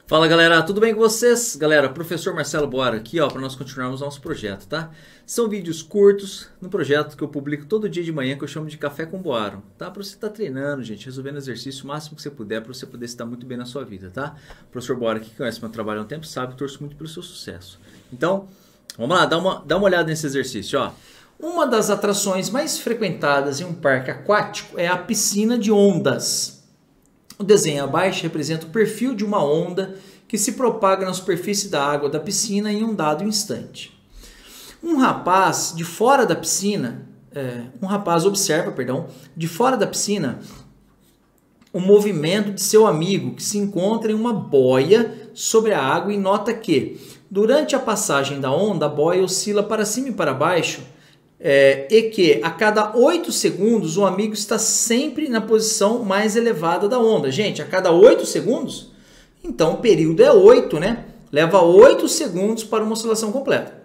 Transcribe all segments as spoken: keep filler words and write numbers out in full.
Fala galera, tudo bem com vocês? Galera, professor Marcelo Boara aqui ó, para nós continuarmos nosso projeto, tá? São vídeos curtos no projeto que eu publico todo dia de manhã, que eu chamo de Café com Boaro, tá? Para você estar treinando, gente, resolvendo exercício o máximo que você puder, para você poder estar muito bem na sua vida, tá? O professor Boara, que conhece meu trabalho há um tempo, sabe que torço muito pelo seu sucesso. Então, vamos lá, dá uma, dá uma olhada nesse exercício, ó. Uma das atrações mais frequentadas em um parque aquático é a piscina de ondas. O desenho abaixo representa o perfil de uma onda que se propaga na superfície da água da piscina em um dado instante. Um rapaz de fora da piscina, é, um rapaz observa, perdão, de fora da piscina, o movimento de seu amigo que se encontra em uma boia sobre a água e nota que, durante a passagem da onda, a boia oscila para cima e para baixo. É, e que a cada oito segundos o amigo está sempre na posição mais elevada da onda. Gente, a cada oito segundos? Então o período é oito, né? Leva oito segundos para uma oscilação completa.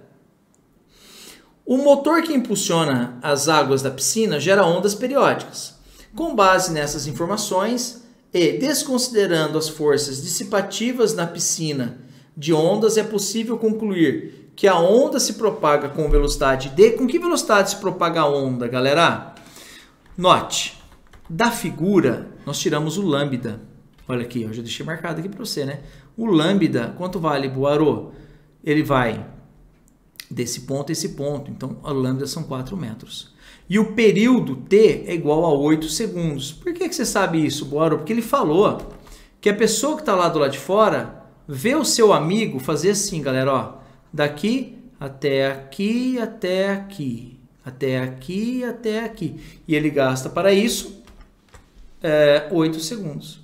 O motor que impulsiona as águas da piscina gera ondas periódicas. Com base nessas informações e desconsiderando as forças dissipativas na piscina de ondas, é possível concluir que a onda se propaga com velocidade D. Com que velocidade se propaga a onda, galera? Note, da figura nós tiramos o lambda. Olha aqui, eu já deixei marcado aqui para você, né? O lambda, quanto vale, Boaro? Ele vai desse ponto a esse ponto. Então, o lambda são quatro metros. E o período T é igual a oito segundos. Por que, que você sabe isso, Boaro? Porque ele falou que a pessoa que está lá do lado de fora vê o seu amigo fazer assim, galera, ó. Daqui até aqui, até aqui, até aqui, até aqui. E ele gasta para isso é, oito segundos.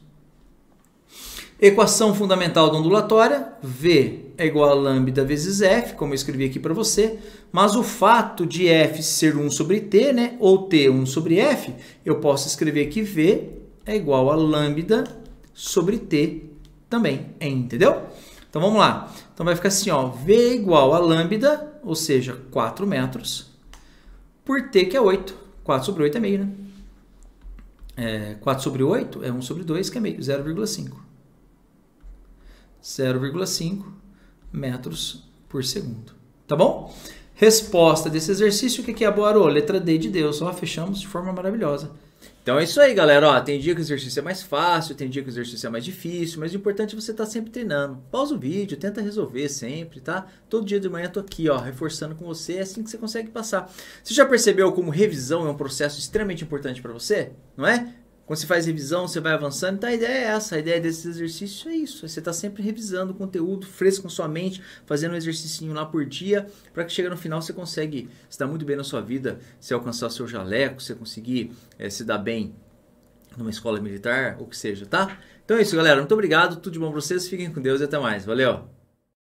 Equação fundamental da ondulatória, V é igual a lambda vezes F, como eu escrevi aqui para você. Mas o fato de F ser um sobre T, né, ou T um sobre F, eu posso escrever que V é igual a lambda sobre T também, entendeu? Então vamos lá. Então vai ficar assim, ó, V é igual a lambda, ou seja, quatro metros, por T, que é oito. quatro sobre oito é meio, né? É, quatro sobre oito é um sobre dois, que é meio, zero vírgula cinco. zero vírgula cinco metros por segundo. Tá bom? Resposta desse exercício, o que é a Boaro? Letra D de Deus. Ó, fechamos de forma maravilhosa. Então é isso aí, galera. Ó, tem dia que o exercício é mais fácil, tem dia que o exercício é mais difícil, mas o importante é você estar sempre treinando. Pausa o vídeo, tenta resolver sempre, tá? Todo dia de manhã eu tô aqui, ó, reforçando com você, é assim que você consegue passar. Você já percebeu como revisão é um processo extremamente importante para você? Não é? Quando você faz revisão, você vai avançando, então a ideia é essa, a ideia desse exercício é isso, você está sempre revisando o conteúdo fresco com sua mente, fazendo um exercício lá por dia, para que chega no final você consegue se dar muito bem na sua vida, você alcançar o seu jaleco, você conseguir é, se dar bem numa escola militar, ou o que seja, tá? Então é isso, galera, muito obrigado, tudo de bom para vocês, fiquem com Deus e até mais, valeu!